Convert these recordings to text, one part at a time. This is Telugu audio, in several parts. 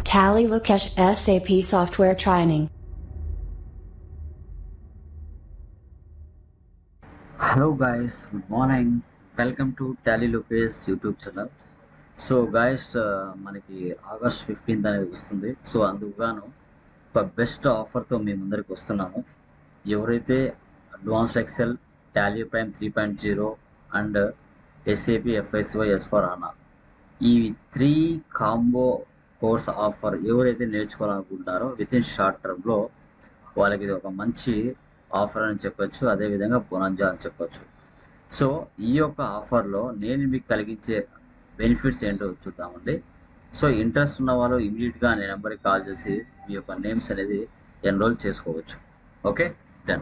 Tally Lukesh SAP Software Training. Hello guys, good morning. Welcome to Tally Lukesh YouTube channel. So guys మనకి ఆగస్ట్ 15th అనేది వస్తుంది. సో అందుకుగాను ఒక బెస్ట్ ఆఫర్తో మీ ముందరికి వస్తున్నాము. ఎవరైతే advanced Excel, Tally Prime 3.0 and SAP FSO S/4HANA ఈ 3 కాంబో కోర్స్ ఆఫర్ ఎవరైతే నేర్చుకోవాలనుకుంటారో విత్ ఇన్ షార్ట్ టర్మ్లో వాళ్ళకి ఇది ఒక మంచి ఆఫర్ అని చెప్పొచ్చు, అదేవిధంగా బొనాంజా అని చెప్పొచ్చు. సో ఈ యొక్క ఆఫర్లో నేను మీకు కలిగించే బెనిఫిట్స్ ఏంటో చూద్దామండి. సో ఇంట్రెస్ట్ ఉన్న వాళ్ళు ఇమీడియట్గా నా నెంబర్కి కాల్ చేసి మీ యొక్క నేమ్స్ అనేది ఎన్రోల్ చేసుకోవచ్చు. Okay, done.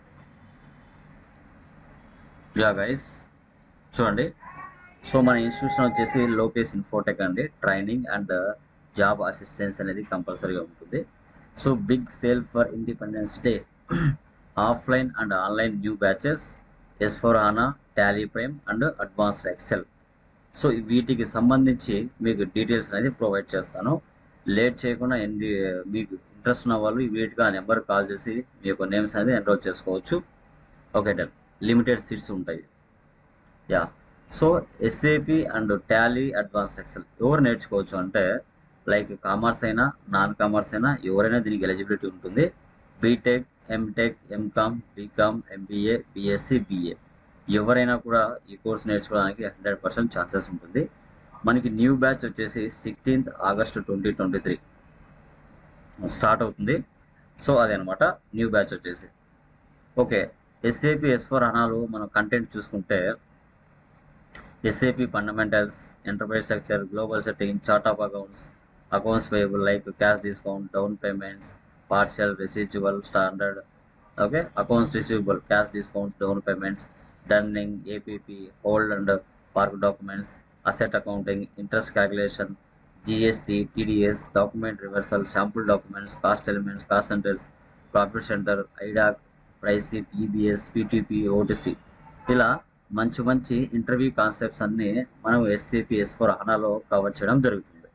యా గైస్, చూడండి. సో మన ఇన్స్టిట్యూషన్ వచ్చేసి లోకేష్ ఇన్ఫోటెక్ అండి. ట్రైనింగ్ అండ్ జాబ్ అసిస్టెన్స్ అనేది కంపల్సరీగా ఉంటుంది. So big sale for independence day, offline and online new batches, S/4HANA, Tally Prime and advanced Excel. So వీటికి సంబంధించి మీకు డీటెయిల్స్ అనేది ప్రొవైడ్ చేస్తాను. లేట్ చేయకుండా మీకు ఇంట్రెస్ట్ ఉన్న వాళ్ళు ఇమీడియట్గా ఆ నెంబర్ కాల్ చేసి మీ యొక్క నేమ్స్ అనేది ఎన్రోల్ చేసుకోవచ్చు. Okay, done. లిమిటెడ్ సీట్స్ ఉంటాయి. Yeah, so SAP and Tally advanced Excel ఎవరు నేర్చుకోవచ్చు అంటే లైక్ కామర్స్ అయినా నాన్ కామర్స్ అయినా ఎవరైనా దీనికి ఎలిజిబిలిటీ ఉంటుంది. BTech, MTech, MCom, BCom, MBA, BSc, BA ఎవరైనా కూడా ఈ కోర్స్ నేర్చుకోవడానికి 100% ఛాన్సెస్ ఉంటుంది. మనకి న్యూ బ్యాచ్ వచ్చేసి 16th August 2023 స్టార్ట్ అవుతుంది. సో అదనమాట న్యూ బ్యాచ్ వచ్చేసి. ఓకే, ఎస్ఏపి S/4HANAలో మనం కంటెంట్ చూసుకుంటే SAP fundamentals, enterprise structure, global setting, chart of accounts, accounts payable like cash discount, down payments, partial, receivable, standard. Okay, accounts receivable, cash discounts, down payments, dunning, APP, hold and park documents, asset accounting, interest calculation, GST, TDS, document reversal, sample documents, cost elements, cost centres, profit centre, IDoc, pricy, PBS, PTP, OTC ఇలా మంచి మంచి ఇంటర్వ్యూ కాన్సెప్ట్స్ అన్నీ మనం ఎస్ఏపి S/4HANAలో కవర్ చేయడం జరుగుతుంది.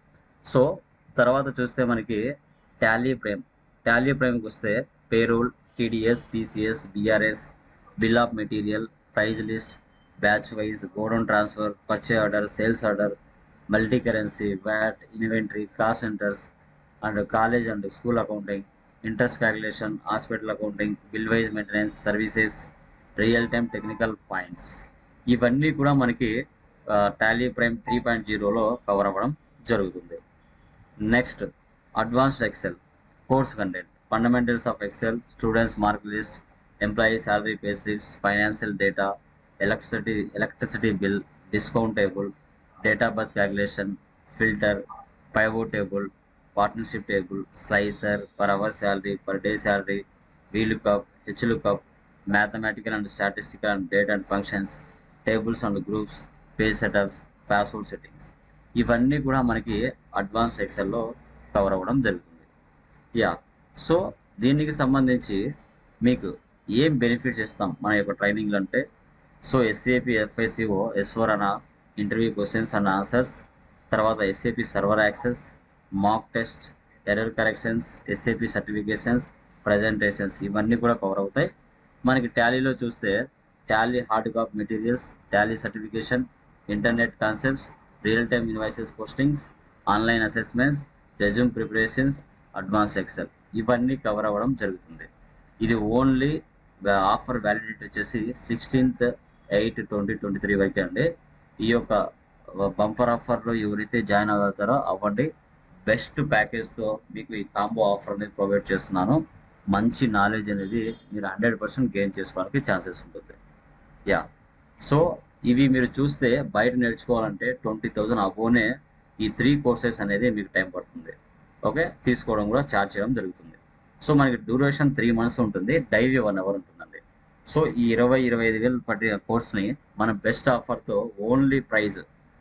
సో తర్వాత చూస్తే మనకి టాలీ ప్రైమ్కి వస్తే payroll, TDS, TCS, BRS, bill of material, price list, batch wise, godown transfer, purchase order, sales order, multi currency, VAT, inventory, cost centres and college and school accounting, interest calculation, hospital accounting, bill wise maintenance services, real time technical points ఇవన్నీ కూడా మనకి టాలీ ప్రైమ్ 3.0లో కవర్ అవ్వడం జరుగుతుంది. Next advanced Excel course content, fundamentals of Excel, students mark list, employee salary pay slips, financial data, electricity bill, discount table, date of birth calculation, filter, pivot table, partnership table, slicer, per hour salary, per day salary, VLOOKUP, HLOOKUP, mathematical and statistical and data and functions, tables and groups, page setups, password settings ఇవన్నీ కూడా మనకి అడ్వాన్స్డ్ ఎక్సెల్లో కవర్ అవ్వడం జరుగుతుంది. యా, సో దీనికి సంబంధించి మీకు ఏం బెనిఫిట్స్ ఇస్తాం మన యొక్క ట్రైనింగ్లో అంటే so SAP FICO S/4HANA interview questions and answers, తర్వాత SAP server access, mock test, error corrections, SAP certifications, presentations ఇవన్నీ కూడా కవర్ అవుతాయి. మనకి టాలీలో చూస్తే Tally hard copy materials, Tally certification, internet concepts, real time invoices postings, online assessments, resume preparations, advanced Excel ఇవన్నీ కవర్ అవ్వడం జరుగుతుంది. ఇది ఓన్లీ ఆఫర్ వ్యాలిడిటీ వచ్చేసి 16th 8 2023 వరకే అండి. ఈ యొక్క బంపర్ ఆఫర్లో ఎవరైతే జాయిన్ అవుతారో అవ్వండి. బెస్ట్ ప్యాకేజ్తో మీకు ఈ కాంబో ఆఫర్ అనేది ప్రొవైడ్ చేస్తున్నాను. మంచి నాలెడ్జ్ అనేది మీరు 100% గెయిన్ చేసుకోవడానికి ఛాన్సెస్ ఉంటుంది. యా, సో ఇవి మీరు చూస్తే బయట నేర్చుకోవాలంటే 20,000 అబోనే ఈ 3 కోర్సెస్ అనేది మీకు టైం పడుతుంది. ఓకే, తీసుకోవడం కూడా ఛార్జ్ చేయడం జరుగుతుంది. సో మనకి డ్యూరేషన్ 3 months ఉంటుంది, డైలీ 1 hour ఉంటుందండి. సో ఈ 20-25 వేలు పట్టిన కోర్స్ని మన బెస్ట్ ఆఫర్తో ఓన్లీ ప్రైజ్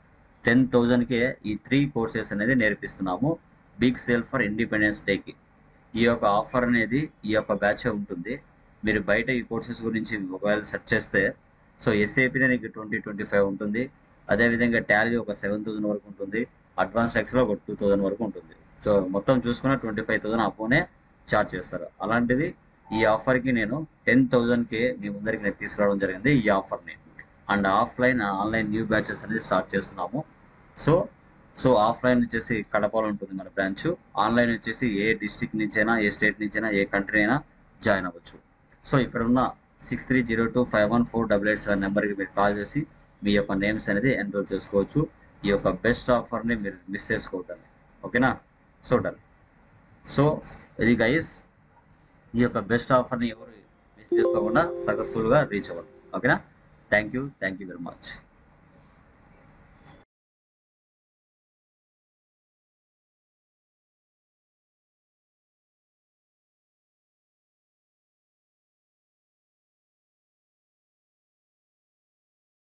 10,000కే ఈ 3 కోర్సెస్ అనేది నేర్పిస్తున్నాము. బిగ్ సేల్ ఫర్ ఇండిపెండెన్స్ డేకి ఈ యొక్క ఆఫర్ అనేది ఈ యొక్క బ్యాచ్ ఉంటుంది. మీరు బయట ఈ కోర్సెస్ గురించి ఒకవేళ సెర్చ్ చేస్తే సో ఎస్ఏపీనే నీకు 20-25 ఉంటుంది. అదేవిధంగా టాలీ ఒక 7,000 వరకు ఉంటుంది, అడ్వాన్స్ ఎక్స్లో ఒక 2,000 వరకు ఉంటుంది. సో మొత్తం చూసుకున్న 25,000 అపోనే చార్జ్ చేస్తారు. అలాంటిది ఈ ఆఫర్కి నేను 10,000కే మీ ముందరికి నేను తీసుకురావడం జరిగింది ఈ ఆఫర్ని. అండ్ ఆన్లైన్ న్యూ బ్యాచెస్ అనేది స్టార్ట్ చేస్తున్నాము. సో సో ఆఫ్లైన్ వచ్చేసి కడపలో ఉంటుంది మన బ్రాంచ్. ఆన్లైన్ వచ్చేసి ఏ డిస్టిక్ నుంచైనా, ఏ స్టేట్ నుంచైనా, ఏ కంట్రీ అయినా జాయిన్ అవ్వచ్చు. సో ఇక్కడ ఉన్న 6302514887 నెంబర్కి మీరు కాల్ చేసి మీ యొక్క నేమ్స్ అనేది ఎన్రోల్ చేసుకోవచ్చు. ఈ యొక్క బెస్ట్ ఆఫర్ని మీరు మిస్ చేసుకోవద్దండి. ఓకేనా? So done. సో ఇది గైస్, ఈ యొక్క బెస్ట్ ఆఫర్ని ఎవరు మిస్ చేసుకోకుండా సక్సెస్ఫుల్గా రీచ్ అవ్వండి. ఓకేనా? Thank you very much.